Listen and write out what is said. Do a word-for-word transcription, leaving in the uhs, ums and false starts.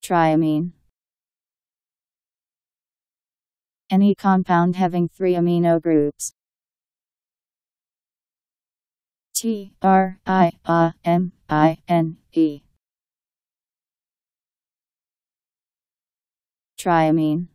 Triamine. Any compound having three amino groups. T R I A M I N E. Triamine.